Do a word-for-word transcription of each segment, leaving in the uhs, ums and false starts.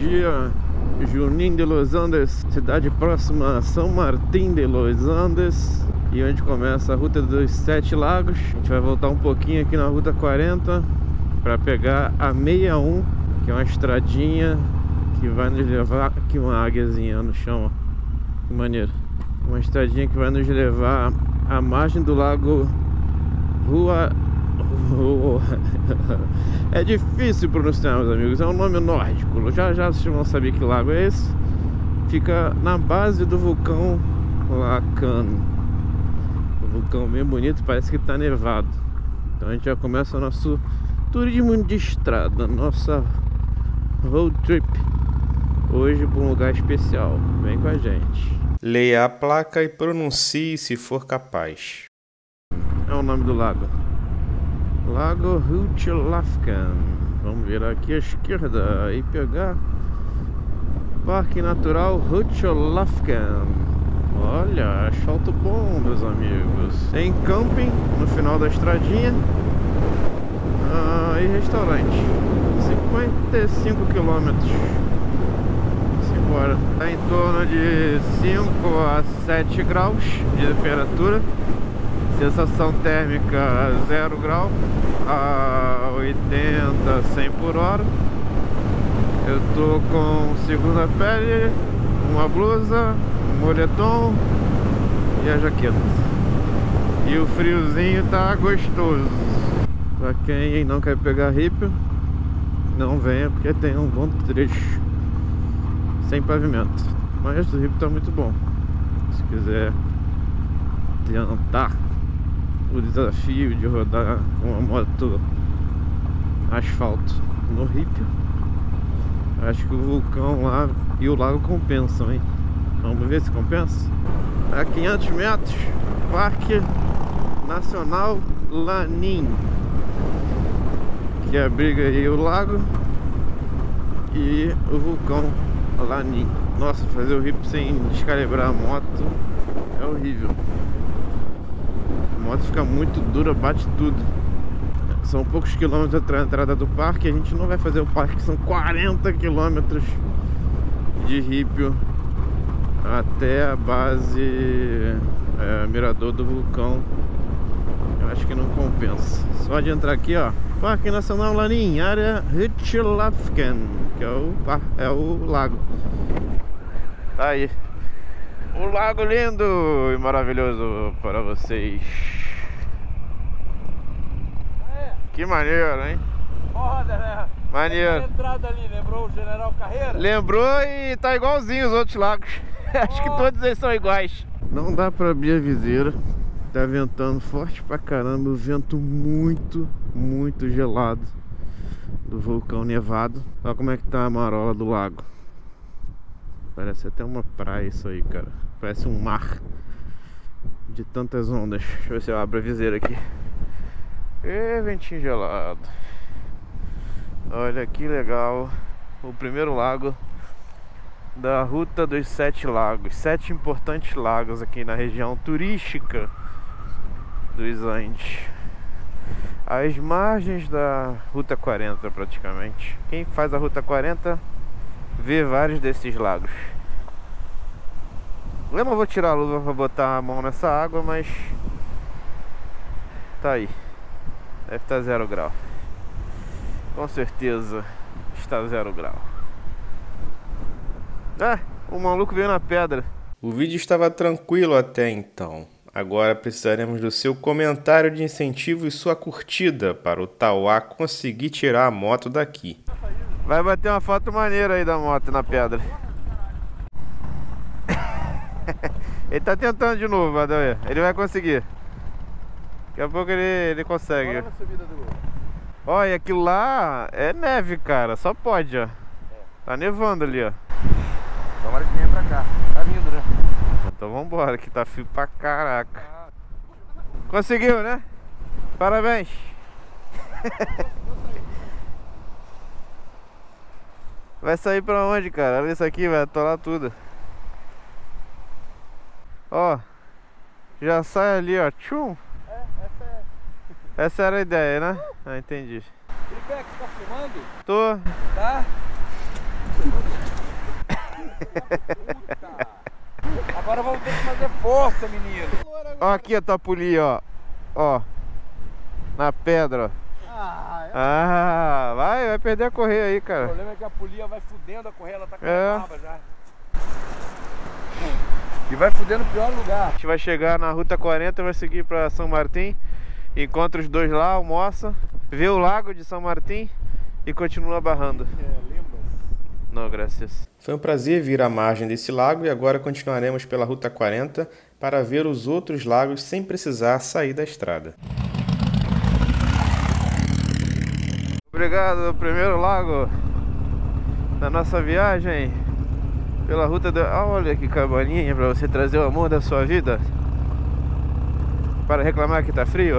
dia, Junín de los Andes, cidade próxima a São Martín de los Andes, e onde começa a Ruta dos Sete Lagos. A gente vai voltar um pouquinho aqui na Ruta quarenta para pegar a sessenta e um, que é uma estradinha que vai nos levar... Aqui uma águiazinha no chão, ó. Que maneiro. Uma estradinha que vai nos levar à margem do lago Rua... É difícil pronunciar, meus amigos. É um nome nórdico. Já já vocês vão saber que lago é esse. Fica na base do vulcão Lacan. O vulcão bem bonito, parece que tá nevado. Então a gente já começa o nosso turismo de estrada, nossa road trip hoje para um lugar especial. Vem com a gente. Leia a placa e pronuncie se for capaz. É o nome do lago. Lago Huitfelafken. Vamos virar aqui à esquerda e pegar Parque Natural Huitfelafken. Olha, asfalto bom, meus amigos. Tem camping no final da estradinha, ah, e restaurante. cinquenta e cinco quilômetros. Simbora. Está em torno de cinco a sete graus de temperatura. Sensação térmica zero grau a oitenta, cem por hora. Eu tô com segunda pele, uma blusa, um moletom e a jaqueta. E o friozinho tá gostoso. Pra quem não quer pegar hippie, não venha, porque tem um bom trecho sem pavimento. Mas o hippie tá muito bom. Se quiser tentar o desafio de rodar com uma moto asfalto no Rípio, acho que o vulcão lá e o lago compensam, hein? Vamos ver se compensa. A quinhentos metros, Parque Nacional Lanín, que abriga aí o lago e o vulcão Lanín. Nossa, fazer o Rípio sem descalibrar a moto é horrível. A moto fica muito dura, bate tudo. São poucos quilômetros até a entrada do parque. A gente não vai fazer o parque, são quarenta quilômetros de Rípio até a base é, mirador do vulcão. Eu acho que não compensa. Só de entrar aqui, ó, Parque Nacional Lanín, área Huitfelafken, que é o, é o lago. Tá aí o lago lindo e maravilhoso para vocês. Que maneiro, hein? Foda, né? Maneiro. A entrada ali, lembrou o General Carreira? Lembrou e tá igualzinho os outros lagos. Acho que todos eles são iguais. Não dá pra abrir a viseira. Tá ventando forte pra caramba. O vento muito, muito gelado do vulcão nevado. Olha como é que tá a marola do lago. Parece até uma praia isso aí, cara. Parece um mar de tantas ondas. Deixa eu ver se eu abro a viseira aqui. E ventinho gelado. Olha que legal. O primeiro lago da Ruta dos Sete Lagos. Sete importantes lagos aqui na região turística dos Andes. As margens da Ruta quarenta praticamente. Quem faz a Ruta quarenta vê vários desses lagos. Eu não vou tirar a luva para botar a mão nessa água, mas tá aí. Deve estar zero grau. Com certeza está zero grau. Ah, o maluco veio na pedra. O vídeo estava tranquilo até então. Agora precisaremos do seu comentário de incentivo e sua curtida para o Tauá conseguir tirar a moto daqui. Vai bater uma foto maneira aí da moto na pedra. Ele tá tentando de novo, Adair. Ele vai conseguir. Daqui a pouco ele, ele consegue. Olha, aquilo lá é neve, cara. Só pode, ó. Tá nevando ali, ó. Tomara que venha pra cá. Tá vindo, né? Então vambora, que tá frio pra caraca. Conseguiu, né? Parabéns. Vai sair pra onde, cara? Olha isso aqui, vai atolar tudo. Ó, já sai ali, ó. Tchum. É, essa é. Essa era a ideia, né? Ah, entendi. Tripé, que você tá filmando? Tô. Tá? Puta. Agora vamos ter que fazer força, menino. Ó aqui a tua polia, ó. Ó. Na pedra, ó. Ah, Ah, vai, vai perder a correia aí, o cara. problema é que a polia vai fudendo a correia, ela tá com É. a barba já. E vai fudendo no pior lugar. A gente vai chegar na Ruta quarenta, vai seguir pra São Martim. Encontra os dois lá, almoça, vê o lago de São Martim e continua barrando. É, lembra? Não, graças. Foi um prazer vir à margem desse lago e agora continuaremos pela Ruta quarenta para ver os outros lagos sem precisar sair da estrada. Obrigado, primeiro lago da nossa viagem pela ruta do... Olha que cabaninha para você trazer o amor da sua vida. Para reclamar que tá frio.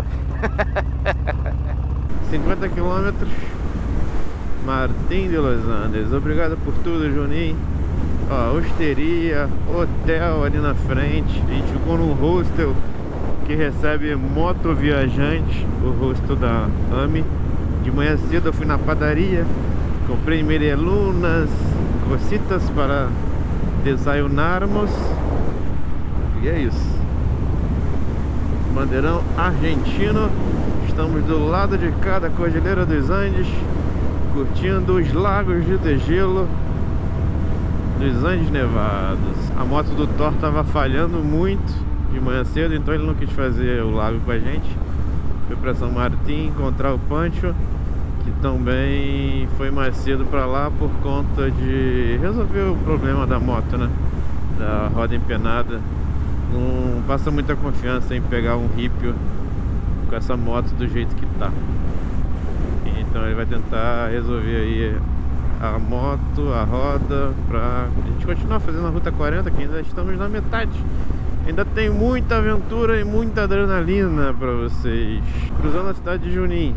cinquenta quilômetros, Martim de Los Andes. Obrigado por tudo, Juninho. Ó, hosteria, hotel ali na frente. A gente ficou num hostel que recebe motoviajantes, o hostel da AMI. De manhã cedo eu fui na padaria, comprei merelunas, cositas para desayunarmos. E é isso. Bandeirão argentino. Estamos do lado de cada Cordilheira dos Andes, curtindo os lagos de degelo dos Andes Nevados. A moto do Thor estava falhando muito de manhã cedo, então ele não quis fazer o lago com a gente. Foi para São Martim encontrar o Pancho, que também foi mais cedo para lá por conta de resolver o problema da moto, né? Da roda empenada. Não passa muita confiança em pegar um Ripio com essa moto do jeito que tá. Então ele vai tentar resolver aí a moto, a roda, pra a gente continuar fazendo a Ruta quarenta, que ainda estamos na metade. Ainda tem muita aventura e muita adrenalina pra vocês. Cruzando a cidade de Junín.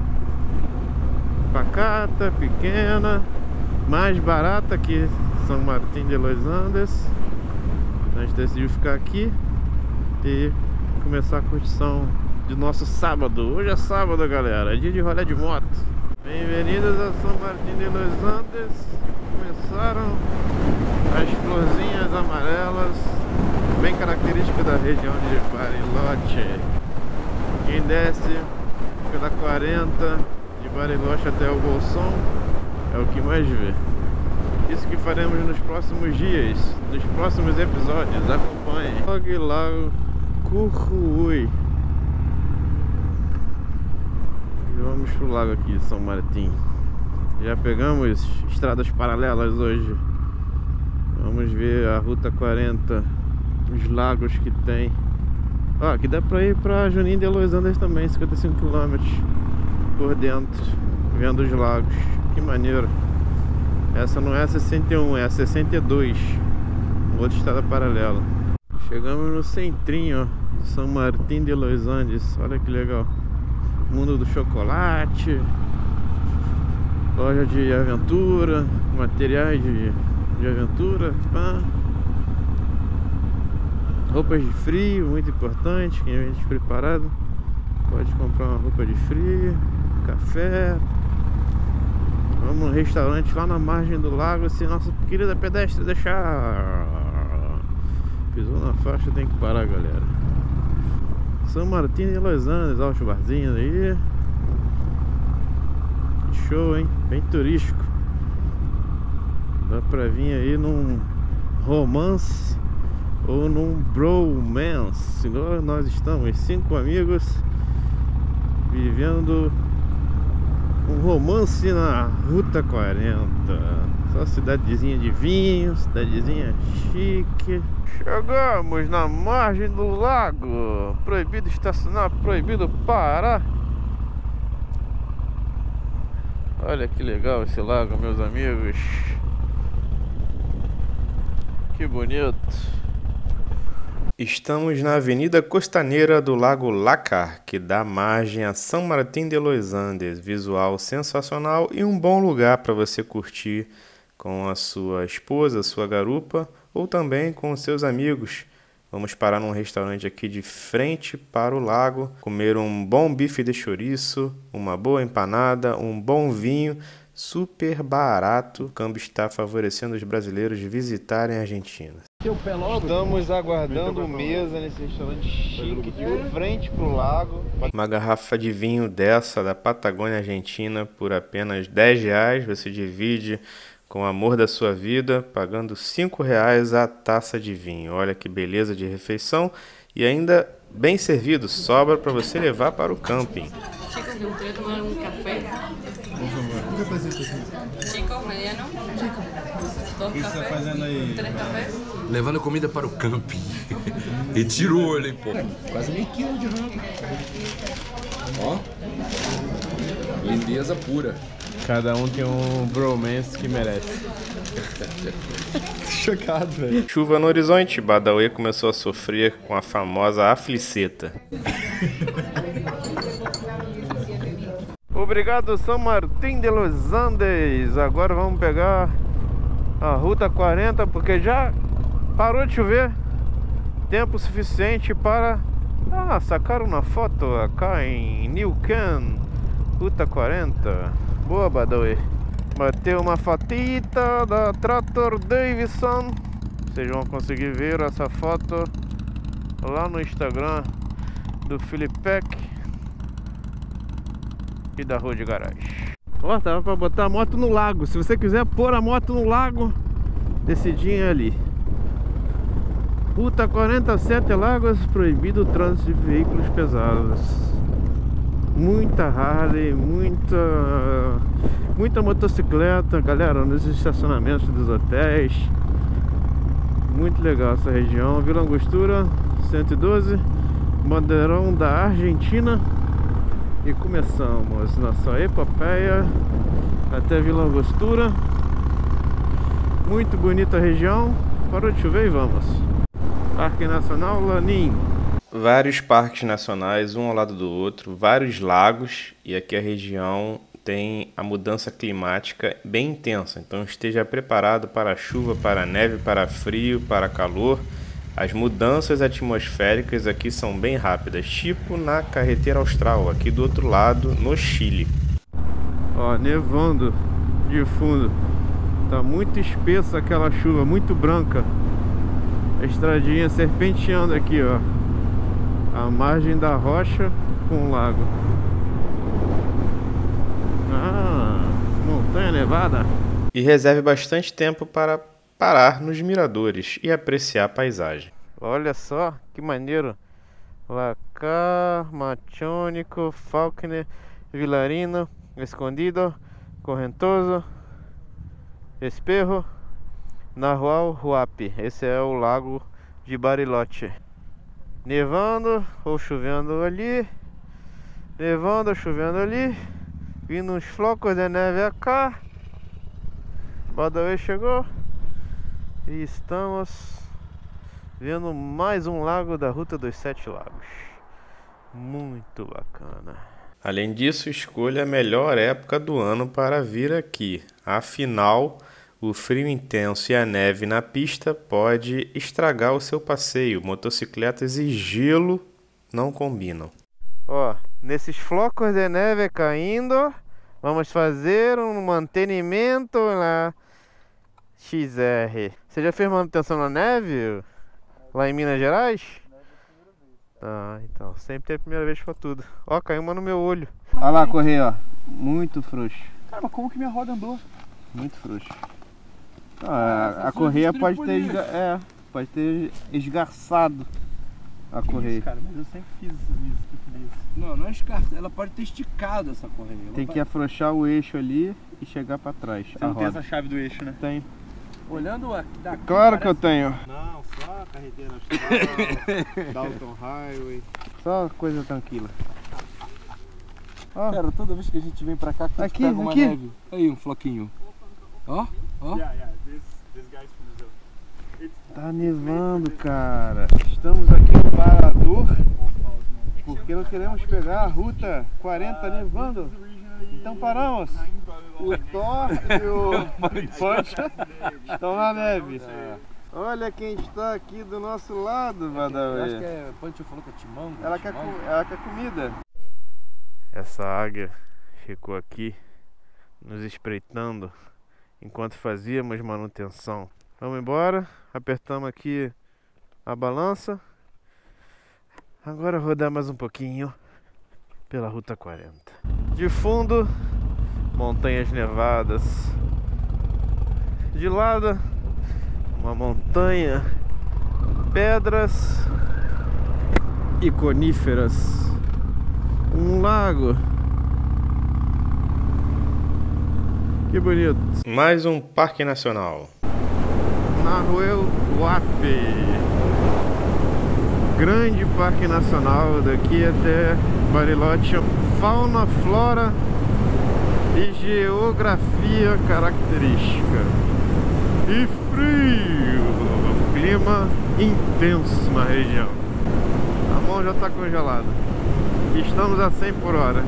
Pacata, pequena, mais barata que São Martim de Los Andes. Então a gente decidiu ficar aqui e começar a curtição de nosso sábado. Hoje é sábado, galera, é dia de rolê de moto. Bem-vindos a São Martim de Los Andes. Começaram as florzinhas amarelas, bem característica da região de Bariloche. Quem desce pela quarenta de Bariloche até o Bolson é o que mais vê. Isso que faremos nos próximos dias, nos próximos episódios. Acompanhem. Logo Lago Curruí. E vamos pro lago aqui de São Martim. Já pegamos estradas paralelas hoje. Vamos ver a Ruta quarenta, os lagos que tem. Ó, aqui dá pra ir pra Junín de Los Andes também, cinquenta e cinco quilômetros por dentro, vendo os lagos. Que maneiro. Essa não é a sessenta e um, é a sessenta e dois, outra estrada paralela. Chegamos no centrinho, ó, de São Martim de Los Andes. Olha que legal. Mundo do chocolate, loja de aventura, materiais de, de aventura, pá. Roupas de frio, muito importante. Quem vem despreparado pode comprar uma roupa de frio, café. Vamos no restaurante lá na margem do lago, se nossa querida pedestre deixar. Pisou na faixa, tem que parar, galera. São Martim de Los Andes, olha os barzinhos aí. Show, hein? Bem turístico. Dá pra vir aí num romance ou num bromance. Igual nós estamos, cinco amigos vivendo um romance na Ruta quarenta. Só cidadezinha de vinho, cidadezinha chique. Chegamos na margem do lago. Proibido estacionar, proibido parar. Olha que legal esse lago, meus amigos. Que bonito. Estamos na avenida costaneira do Lago Lácar, que dá margem a São Martim de Los Andes. Visual sensacional e um bom lugar para você curtir com a sua esposa, sua garupa, ou também com os seus amigos. Vamos parar num restaurante aqui de frente para o lago, comer um bom bife de chouriço, uma boa empanada, um bom vinho, super barato. O câmbio está favorecendo os brasileiros visitarem a Argentina. Estamos aguardando mesa nesse restaurante chique de frente pro lago. Uma garrafa de vinho dessa da Patagônia Argentina por apenas dez reais. Você divide com o amor da sua vida, pagando cinco reais a taça de vinho. Olha que beleza de refeição e ainda bem servido. Sobra para você levar para o camping. Chicos, ¿me gustaría tomar un café? Chico, mediano? Chico. Dos cafés? Três cafés? Levando comida para o camping. E tirou o olho, hein, pô. Quase meio quilo de ramo. Ó. Lindeza pura. Cada um tem um bromance que merece. Chocado, velho. Chuva no horizonte. Badawi começou a sofrer com a famosa afliceta. Obrigado, São Martín de los Andes. Agora vamos pegar a Ruta quarenta, porque já parou de chover. Tempo suficiente para ah, sacar uma foto cá em New Can. Ruta quarenta. Boa, Badawi. Bateu uma fotita da Trator Davidson. Vocês vão conseguir ver essa foto lá no Instagram do Filipec e da Rua de Garagem. Ó, tava pra botar a moto no lago. Se você quiser pôr a moto no lago, decidinha ali. Ruta quarenta e sete Lagos, proibido o trânsito de veículos pesados. Muita Harley, muita muita motocicleta, galera, nos estacionamentos dos hotéis. Muito legal essa região. Vila Angostura, cento e doze, bandeirão da Argentina. E começamos nossa epopeia até Vila Angostura. Muito bonita a região. Parou de chover e vamos. Parque Nacional Lanín. Vários parques nacionais, um ao lado do outro, vários lagos, e aqui a região tem a mudança climática bem intensa. Então esteja preparado para a chuva, para a neve, para frio, para calor. As mudanças atmosféricas aqui são bem rápidas, tipo na carretera austral, aqui do outro lado, no Chile. Ó, nevando de fundo. Tá muito espessa aquela chuva, muito branca. A estradinha serpenteando aqui, ó. A margem da rocha com o lago. Ah, montanha nevada. E reserve bastante tempo para parar nos miradores e apreciar a paisagem. Olha só que maneiro. Lacar, Machônico, Faulkner, Vilarino, Escondido, Correntoso, Espejo, Nahual, Huapi. Esse é o lago de Bariloche. Nevando ou chovendo ali. Nevando ou chovendo ali. Vindo uns flocos de neve cá. Badawi chegou. E estamos vendo mais um lago da Ruta dos Sete Lagos. Muito bacana. Além disso, escolha a melhor época do ano para vir aqui. Afinal, o frio intenso e a neve na pista pode estragar o seu passeio. Motocicletas e gelo não combinam. Ó, nesses flocos de neve caindo, vamos fazer um mantenimento na X R. Você já fez manutenção na neve? Lá em Minas Gerais? Ah, então, sempre tem a primeira vez pra tudo. Ó, caiu uma no meu olho. Olha lá, correia, ó. Muito frouxo. Cara, mas como que minha roda andou? Muito frouxo. Ah, a, a correia pode ter, esga... é, pode ter esgarçado a que correia. Isso, cara, mas eu sempre fiz isso. Não, não é esgarçado. Ela pode ter esticado essa correia. Ela tem vai... que afrouxar o eixo ali e chegar pra trás. Você a não roda. tem essa chave do eixo, né? Tem. Olhando daqui, Claro parece... que eu tenho. Não, só a carreteira austral, Dalton Highway. Só coisa tranquila. Ó. Cara, toda vez que a gente vem pra cá, que a gente Aqui, pega uma aqui. neve. Aí, um floquinho. Ó, ó. Tá nevando, cara. Estamos aqui no Parador porque não queremos pegar a Ruta quarenta nevando. Então paramos. O Thor e o Punch estão na neve. Olha quem está aqui do nosso lado, Badawi. Acho que é. Punch falou que é timão. Ela quer, ela quer comida. Essa águia ficou aqui nos espreitando enquanto fazíamos manutenção. Vamos embora, apertamos aqui a balança. Agora rodar mais um pouquinho pela Ruta quarenta. De fundo, montanhas nevadas. De lado, uma montanha, pedras e coníferas. Um lago. Que bonito. Mais um parque nacional. Nahuel Huapi. Grande parque nacional daqui até Bariloche. Fauna, flora e geografia característica. E frio. Clima intenso na região. A mão já está congelada. Estamos a cem por hora.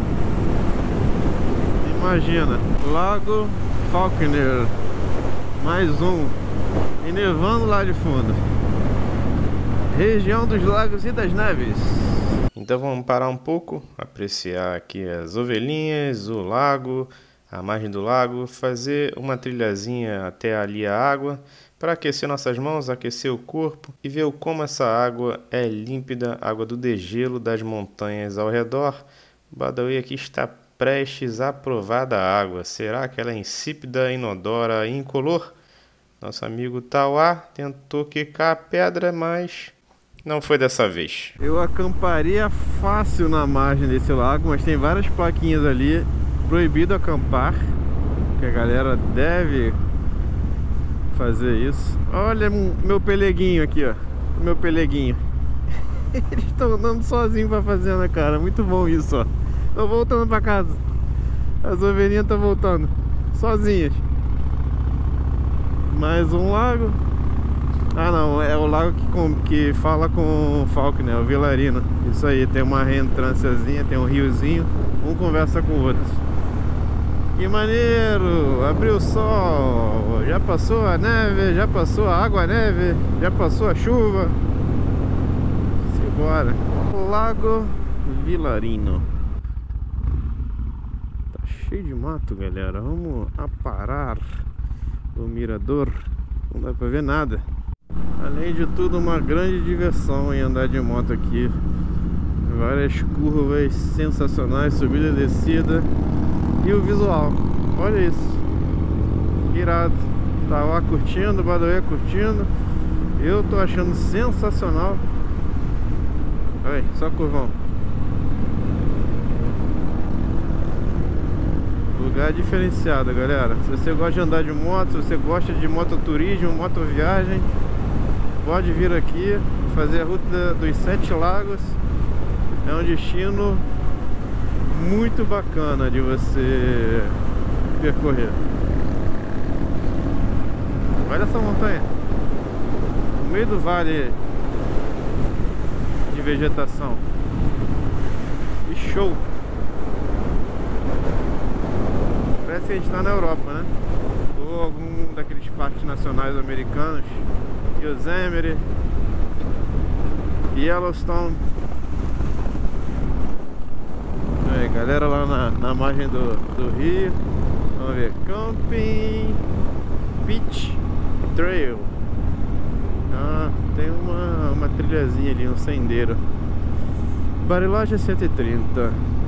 Imagina, Lago Falconer. Mais um. E nevando lá de fundo. Região dos lagos e das neves. Então vamos parar um pouco, apreciar aqui as ovelhinhas, o lago, a margem do lago, fazer uma trilhazinha até ali a água, para aquecer nossas mãos, aquecer o corpo e ver como essa água é límpida, água do degelo das montanhas ao redor. O Badawi aqui está prestes a provar da água. Será que ela é insípida, inodora e incolor? Nosso amigo Tauá tentou quicar a pedra, mas não foi dessa vez. Eu acamparia fácil na margem desse lago, mas tem várias plaquinhas ali. Proibido acampar, que a galera deve fazer isso. Olha meu peleguinho aqui, ó. Meu peleguinho. Eles estão andando sozinhos pra fazenda, cara. Muito bom isso, ó. Tô voltando pra casa. As ovelhinhas estão voltando sozinhas. Mais um lago. Ah não, é o lago que, com, que fala com o Falconer, o Vilarino. Isso aí, tem uma reentrânciazinha, tem um riozinho. Um conversa com o outro. Que maneiro! Abriu o sol. Já passou a neve, já passou a água-neve, já passou a chuva. Simbora. Lago Vilarino. Tá cheio de mato, galera. Vamos aparar o mirador. Não dá pra ver nada. Além de tudo, uma grande diversão em andar de moto aqui. Várias curvas sensacionais, subida e descida. E o visual, olha isso. Irado. Tá lá curtindo, o Badawi curtindo. Eu tô achando sensacional. Olha, só curvão. Lugar diferenciado, galera. Se você gosta de andar de moto, se você gosta de mototurismo, motoviagem, pode vir aqui fazer a Ruta dos Sete Lagos. É um destino muito bacana de você percorrer. Olha essa montanha, no meio do vale de vegetação. E show! Parece que a gente está na Europa, né? Ou algum daqueles parques nacionais americanos. Yosemite, Yellowstone. Aí, galera lá na, na margem do, do rio. Vamos ver, Camping Beach Trail. Ah, tem uma, uma trilhazinha ali, um sendeiro. Bariloche cento e trinta.